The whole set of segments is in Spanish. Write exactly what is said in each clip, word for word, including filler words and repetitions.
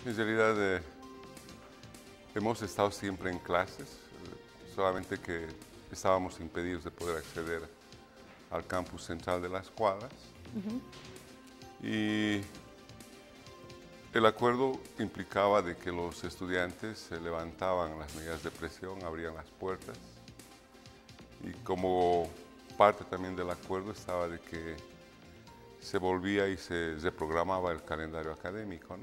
En realidad eh, hemos estado siempre en clases, eh, solamente que estábamos impedidos de poder acceder al campus central de las cuadras. Uh-huh. Y el acuerdo implicaba de que los estudiantes se levantaban las medidas de presión, abrían las puertas, y como parte también del acuerdo estaba de que se volvía y se reprogramaba el calendario académico, ¿no?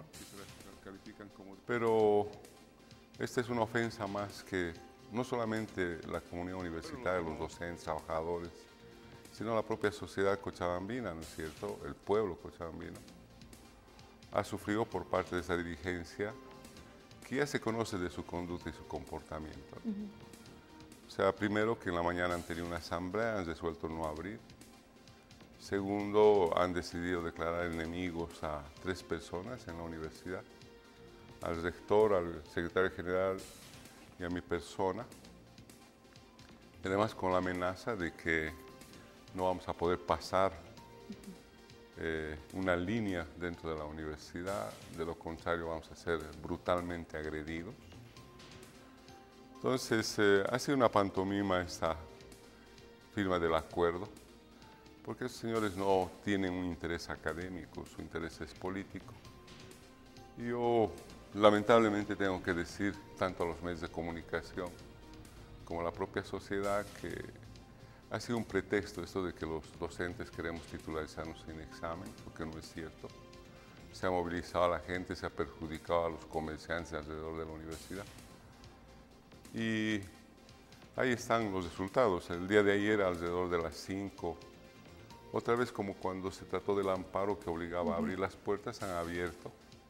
Pero esta es una ofensa más que no solamente la comunidad universitaria, los docentes, trabajadores, sino la propia sociedad cochabambina, ¿no es cierto? El pueblo cochabambino ha sufrido por parte de esa dirigencia que ya se conoce de su conducta y su comportamiento. Uh-huh. O sea, primero que en la mañana han tenido una asamblea, han resuelto no abrir. Segundo, han decidido declarar enemigos a tres personas en la universidad, al rector, al secretario general y a mi persona. Y además con la amenaza de que no vamos a poder pasar eh, una línea dentro de la universidad, de lo contrario vamos a ser brutalmente agredidos. Entonces, eh, ha sido una pantomima esta firma del acuerdo, porque esos señores no tienen un interés académico, su interés es político. Y yo lamentablemente tengo que decir, tanto a los medios de comunicación como a la propia sociedad, que ha sido un pretexto esto de que los docentes queremos titularizarnos sin examen, porque no es cierto. Se ha movilizado a la gente, se ha perjudicado a los comerciantes alrededor de la universidad. Y ahí están los resultados. El día de ayer, alrededor de las cinco, otra vez como cuando se trató del amparo que obligaba uh-huh. a abrir las puertas, han abierto.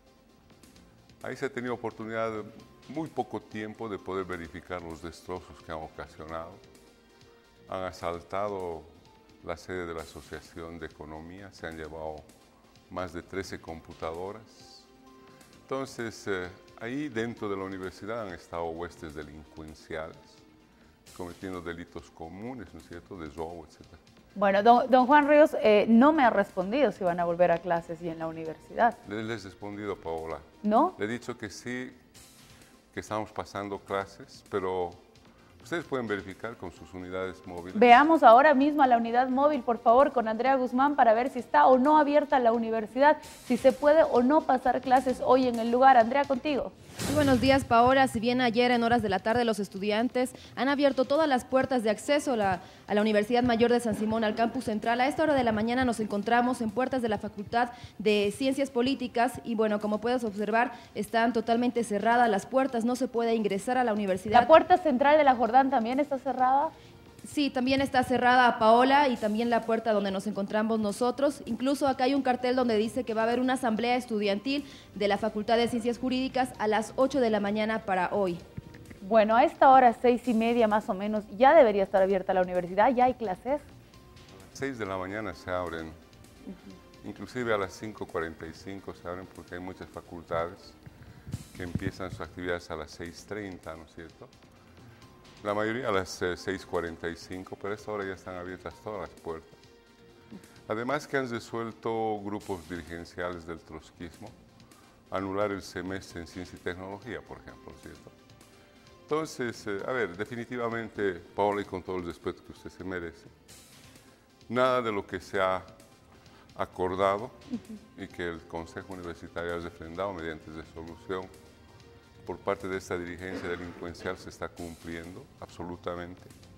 Ahí se ha tenido oportunidad, de muy poco tiempo, de poder verificar los destrozos que han ocasionado. Han asaltado la sede de la Asociación de Economía, se han llevado más de trece computadoras. Entonces, eh, ahí dentro de la universidad han estado huestes delincuenciales, cometiendo delitos comunes, ¿no es cierto?, de robo, etcétera. Bueno, don, don Juan Ríos eh, no me ha respondido si van a volver a clases y en la universidad. Le, le he respondido, Paola. ¿No? Le he dicho que sí, que estamos pasando clases, pero ustedes pueden verificar con sus unidades móviles. Veamos ahora mismo a la unidad móvil, por favor, con Andrea Guzmán, para ver si está o no abierta la universidad, si se puede o no pasar clases hoy en el lugar. Andrea, contigo. Muy buenos días, Paola. Si bien ayer en horas de la tarde los estudiantes han abierto todas las puertas de acceso a la, a la Universidad Mayor de San Simón, al campus central, a esta hora de la mañana nos encontramos en puertas de la Facultad de Ciencias Políticas y bueno, como puedes observar, están totalmente cerradas las puertas, no se puede ingresar a la universidad. ¿La puerta central de la Jordán también está cerrada? Sí, también está cerrada, Paola, y también la puerta donde nos encontramos nosotros. Incluso acá hay un cartel donde dice que va a haber una asamblea estudiantil de la Facultad de Ciencias Jurídicas a las ocho de la mañana para hoy. Bueno, a esta hora, seis y media más o menos, ya debería estar abierta la universidad, ¿ya hay clases? A las seis de la mañana se abren, uh-huh. inclusive a las cinco cuarenta y cinco se abren porque hay muchas facultades que empiezan sus actividades a las seis treinta, ¿no es cierto? La mayoría a las eh, seis cuarenta y cinco, pero a esta hora ya están abiertas todas las puertas. Además que han resuelto grupos dirigenciales del trotskismo anular el semestre en Ciencia y Tecnología, por ejemplo, ¿cierto? Entonces, eh, a ver, definitivamente, Paola, y con todo el respeto que usted se merece, nada de lo que se ha acordado uh-huh. y que el Consejo Universitario ha refrendado mediante resolución por parte de esta dirigencia delincuencial se está cumpliendo absolutamente.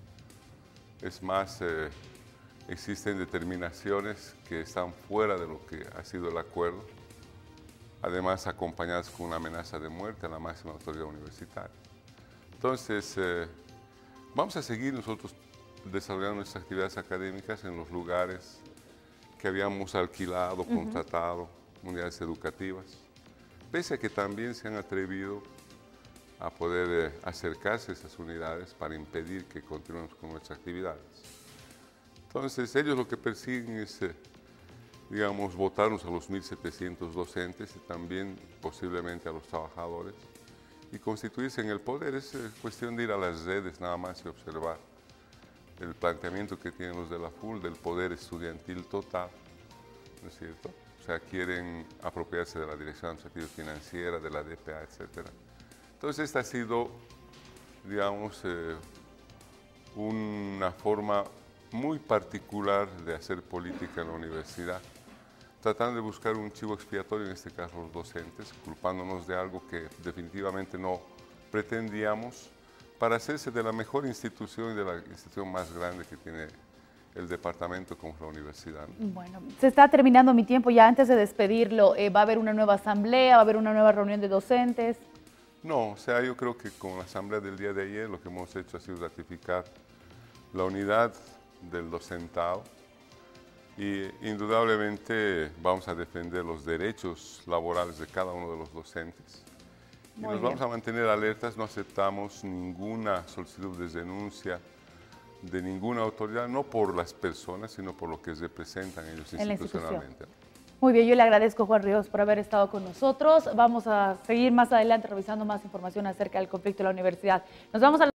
Es más, eh, existen determinaciones que están fuera de lo que ha sido el acuerdo, además acompañadas con una amenaza de muerte a la máxima autoridad universitaria. Entonces, eh, vamos a seguir nosotros desarrollando nuestras actividades académicas en los lugares que habíamos alquilado, uh-huh. contratado, unidades educativas, pese a que también se han atrevido a poder eh, acercarse a esas unidades para impedir que continuemos con nuestras actividades. Entonces, ellos lo que persiguen es, eh, digamos, votarnos a los mil setecientos docentes y también posiblemente a los trabajadores y constituirse en el poder. Es eh, cuestión de ir a las redes nada más y observar el planteamiento que tienen los de la F U L del poder estudiantil total, ¿no es cierto? sea, quieren apropiarse de la Dirección Administrativa Financiera, de la D P A, etcétera. Entonces, esta ha sido, digamos, eh, una forma muy particular de hacer política en la universidad, tratando de buscar un chivo expiatorio, en este caso los docentes, culpándonos de algo que definitivamente no pretendíamos, para hacerse de la mejor institución y de la institución más grande que tiene el departamento como la universidad. Bueno, se está terminando mi tiempo ya. Antes de despedirlo, eh, ¿va a haber una nueva asamblea? ¿Va a haber una nueva reunión de docentes? No, o sea, yo creo que con la asamblea del día de ayer lo que hemos hecho ha sido ratificar la unidad del docentado y indudablemente vamos a defender los derechos laborales de cada uno de los docentes. Y Muy nos bien. vamos a mantener alertas, no aceptamos ninguna solicitud de denuncia de ninguna autoridad, no por las personas, sino por lo que representan ellos En la institución. institucionalmente. Muy bien, yo le agradezco, Juan Ríos, por haber estado con nosotros. Vamos a seguir más adelante revisando más información acerca del conflicto de la universidad. Nos vamos a